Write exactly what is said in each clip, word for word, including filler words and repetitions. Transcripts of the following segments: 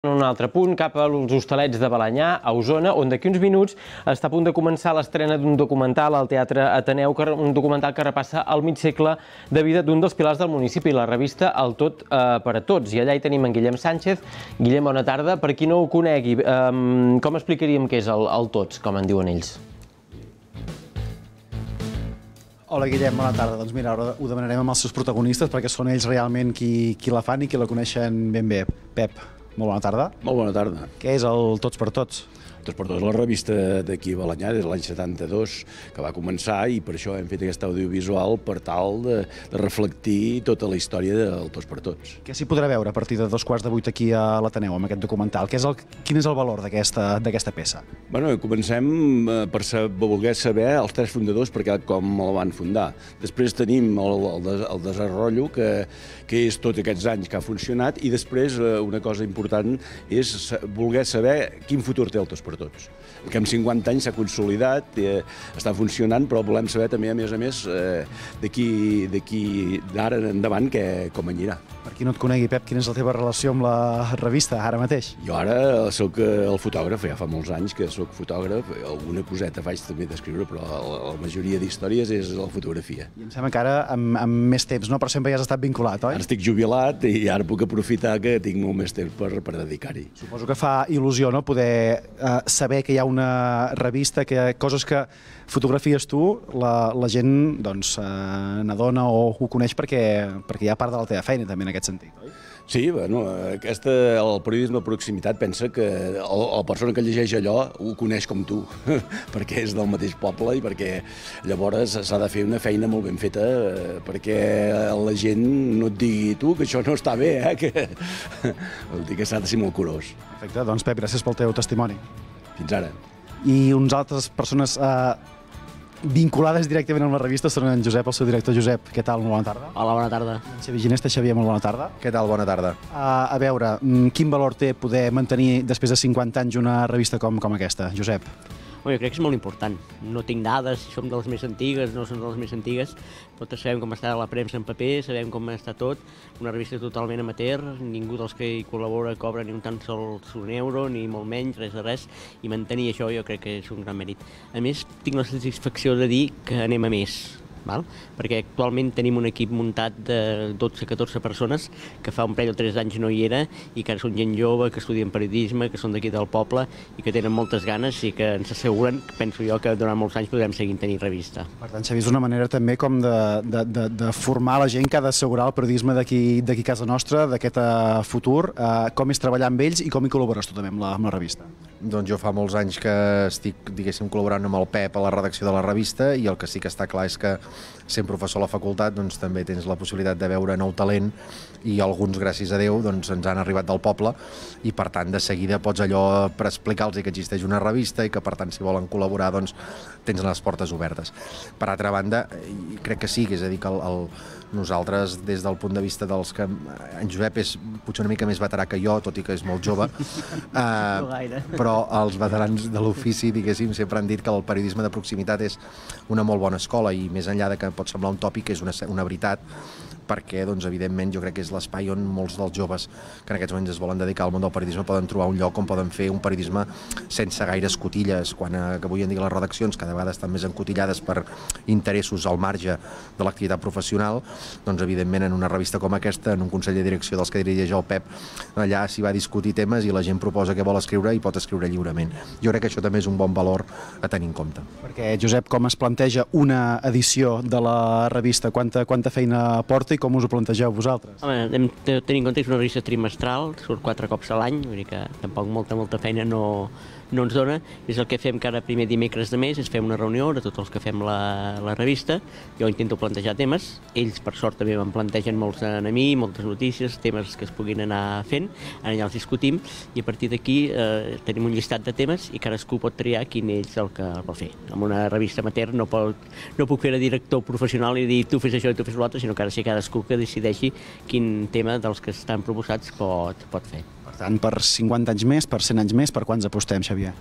En un altre punt, cap als Hostalets de Balenyà, a Osona, on d'aquí uns minuts està a punt de començar l'estrena d'un documental al Teatre Ateneu, un documental que repassa el mig segle de vida d'un dels pilars del municipi, la revista El Tot per a Tots. I allà hi tenim en Guillem Sánchez. Guillem, bona tarda. Per qui no ho conegui, com explicaríem què és el Tots, com en diuen ells? Hola Guillem, bona tarda. Doncs mira, ara ho demanarem amb els seus protagonistes perquè són ells realment qui, qui la fan i qui la coneixen ben bé. Pep, molt bona tarda. Molt bona tarda. Què és el Tots per Tots? Tots per Tots, la revista d'aquí a Balenyà, des de l'any setanta-dos, que va començar, i per això hem fet aquest audiovisual per tal de, de reflectir tota la història del Tots per Tots. Què s'hi podrà veure a partir de dos quarts de vuit aquí a l'Ateneu, amb aquest documental? Què és el, quin és el valor d'aquesta peça? Bueno, comencem per saber, voler saber els tres fundadors perquè com el van fundar. Després tenim el, el, el desenrotllo, que, que és tots aquests anys que ha funcionat, i després una cosa important és voler saber quin futur té el Tots per Tots, que en cinquanta anys s'ha consolidat, eh, està funcionant, però volem saber també, a més a més, eh, d'aquí d'ara endavant que, com anirà. Per qui no et conegui, Pep, quina és la teva relació amb la revista, ara mateix? Jo ara soc el fotògraf, ja fa molts anys que soc fotògraf, alguna coseta faig també d'escriure, però la, la majoria d'històries és la fotografia. I em sembla que ara amb, amb més temps, no? Per sempre ja has estat vinculat, oi? Ara estic jubilat i ara puc aprofitar que tinc molt més temps per, per dedicar-hi. Suposo que fa il·lusió, no?, poder eh, saber que hi ha una revista, que coses que fotografies tu, la, la gent doncs, eh, n'adona o ho coneix perquè, perquè hi ha part de la teva feina també en aquest sentit, oi? Sí, bueno, aquesta, el periodisme de proximitat pensa que la persona que llegeix allò ho coneix com tu, perquè és del mateix poble i perquè llavors s'ha de fer una feina molt ben feta perquè la gent no et digui tu que això no està bé, eh? Que... Vol dir que s'ha de ser molt curós. Perfecte, doncs Pep, gràcies pel teu testimoni. Fins ara. I uns altres persones eh, vinculades directament amb la revista són en Josep, el seu director. Josep, què tal? Molt bona tarda. Hola, bona tarda. En Xavier Ginesta. Xavier, molt bona tarda. Què tal? Bona tarda. Uh, a veure, quin valor té poder mantenir després de cinquanta anys una revista com, com aquesta, Josep? Bueno, jo crec que és molt important. No tinc dades, si som de les més antigues, no som de les més antigues, però tots sabem com està la premsa en paper, sabem com està tot, una revista totalment amateur, ningú dels que hi col·labora cobra ni un tan sols un euro, ni molt menys, res de res, i mantenir això jo crec que és un gran mèrit. A més, tinc la satisfacció de dir que anem a més, val? Perquè actualment tenim un equip muntat de dotze a catorze persones que fa un parell o tres anys no hi era i que ara són gent jove, que estudien periodisme, que són d'aquí del poble i que tenen moltes ganes i que ens asseguren, penso jo, que durant molts anys podrem seguir tenint revista. Per tant, Xavi, és una manera també com de, de, de, de formar la gent que ha d'assegurar el periodisme d'aquí a casa nostra, d'aquest futur, eh, com és treballar amb ells i com hi col·labores tu també amb la, amb la revista? Doncs jo fa molts anys que estic, diguéssim, col·laborant amb el Pep a la redacció de la revista i el que sí que està clar és que sent professor a la facultat doncs, també tens la possibilitat de veure nou talent i alguns, gràcies a Déu, doncs, ens han arribat del poble i per tant de seguida pots allò per explicar-los que existeix una revista i que per tant si volen col·laborar doncs tens les portes obertes. Per altra banda, crec que sí, que és a dir que el, el, nosaltres des del punt de vista dels que... En Josep és potser una mica més veterà que jo, tot i que és molt jove, eh, però els veterans de l'ofici, diguéssim, sempre han dit que el periodisme de proximitat és una molt bona escola i més enllà de que pot semblar un tòpic, és una, una veritat, perquè, doncs, evidentment, jo crec que és l'espai on molts dels joves que en aquests moments es volen dedicar al món del periodisme poden trobar un lloc on poden fer un periodisme sense gaires cotilles, quan eh, que avui en dia les redaccions cada vegada estan més encotillades per interessos al marge de l'activitat professional, doncs, evidentment, en una revista com aquesta, en un consell de direcció dels que dirigeix el Pep, allà s'hi va discutir temes i la gent proposa què vol escriure i pot escriure lliurement. Jo crec que això també és un bon valor a tenir en compte. Perquè, Josep, com es planteja una edició de la revista? Quanta, quanta feina porta i com us ho plantegeu vosaltres? Home, hem de tenir en compte que és una revista trimestral, surt quatre cops a l'any, vull dir que tampoc molta, molta feina no, no ens dona. És el que fem cada primer dimecres de mes, és fer una reunió de tots els que fem la, la revista. Jo intento plantejar temes, ells per sort també me'n plantegen molts a mi, moltes notícies, temes que es puguin anar fent, allà els discutim i a partir d'aquí eh, tenim un llistat de temes i cadascú pot triar quin és el que vol fer. En una revista amateur no, pot, no puc fer de director professional i dir tu fes això i tu fes l'altre, sinó que ha de ser cadascú que decideixi quin tema dels que estan proposats pot, pot fer. Per tant, per cinquanta anys més, per cent anys més, per quants apostem, Xavier?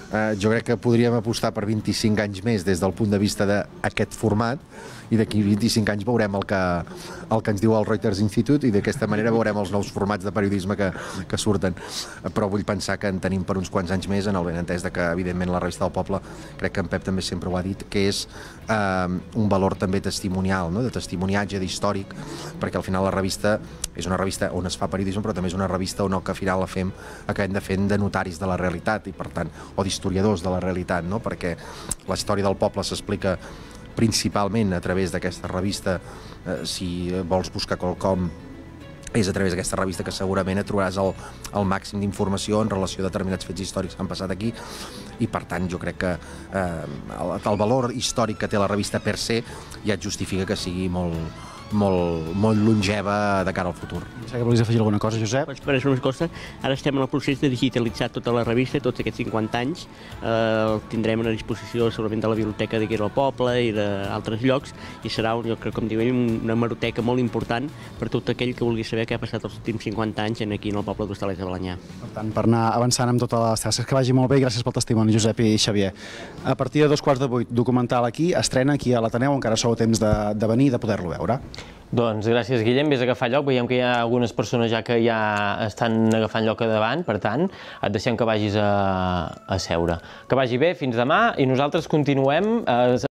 eh, jo crec que podríem apostar per vint-i-cinc anys més des del punt de vista d'aquest format, i d'aquí vint-i-cinc anys veurem el que, el que ens diu el Reuters Institute i d'aquesta manera veurem els nous formats de periodisme que, que surten. Però vull pensar que en tenim per uns quants anys més, en el benentès de que, evidentment, la revista del Poble, crec que en Pep també sempre ho ha dit, que és eh, un valor també testimonial, no? De testimoniatge, d'històric, perquè al final la revista és una revista on es fa periodisme, però també és una revista on el que al final la fem, acabem de fent de notaris de la realitat, i per tant, o d'historiadors de la realitat, no? Perquè la història del poble s'explica principalment a través d'aquesta revista. Eh, si vols buscar quelcom, és a través d'aquesta revista que segurament et trobaràs el, el màxim d'informació en relació a determinats fets històrics que han passat aquí, i per tant jo crec que eh, el, el valor històric que té la revista per se ja et justifica que sigui molt, molt, molt longeva de cara al futur. No sé que volies afegir alguna cosa, Josep? Pues per això una cosa, ara estem en el procés de digitalitzar tota la revista, tots aquests cinquanta anys, eh, el tindrem a disposició segurament de la biblioteca d'aquí del poble i d'altres llocs, i serà, jo crec, com diuen, una hemeroteca molt important per tot aquell que vulgui saber què ha passat els últims cinquanta anys aquí en el poble d'Hostalets de Balenyà. Per tant, per anar avançant amb totes les tasques. Que vagi molt bé i gràcies pel testimoni, Josep i Xavier. A partir de dos quarts de vuit, documental aquí, estrena aquí a l'Ateneu, encara sou a temps de, de venir i de poder-lo veure. Doncs gràcies, Guillem. Vés a agafar lloc. Veiem que hi ha algunes persones ja que ja estan agafant lloc a davant, per tant, et deixem que vagis a, a seure. Que vagi bé, fins demà, i nosaltres continuem... Eh,